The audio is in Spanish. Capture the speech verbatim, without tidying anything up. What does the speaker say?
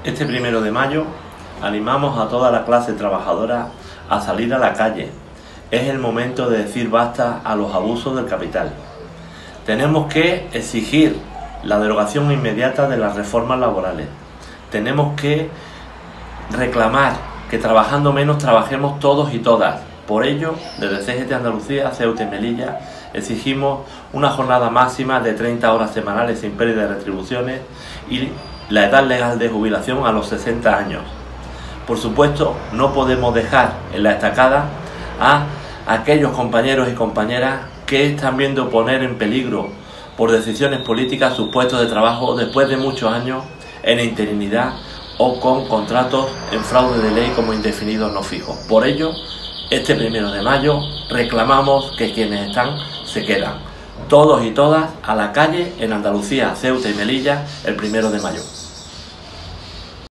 Este primero de mayo animamos a toda la clase trabajadora a salir a la calle. Es el momento de decir basta a los abusos del capital. Tenemos que exigir la derogación inmediata de las reformas laborales. Tenemos que reclamar que trabajando menos trabajemos todos y todas. Por ello, desde C G T Andalucía, Ceuta y Melilla, exigimos una jornada máxima de treinta horas semanales sin pérdida de retribuciones y la edad legal de jubilación a los sesenta años. Por supuesto, no podemos dejar en la estacada a aquellos compañeros y compañeras que están viendo poner en peligro por decisiones políticas sus puestos de trabajo después de muchos años en interinidad o con contratos en fraude de ley como indefinidos no fijos. Por ello, este primero de mayo reclamamos que quienes están se quedan. Todos y todas a la calle en Andalucía, Ceuta y Melilla el primero de mayo.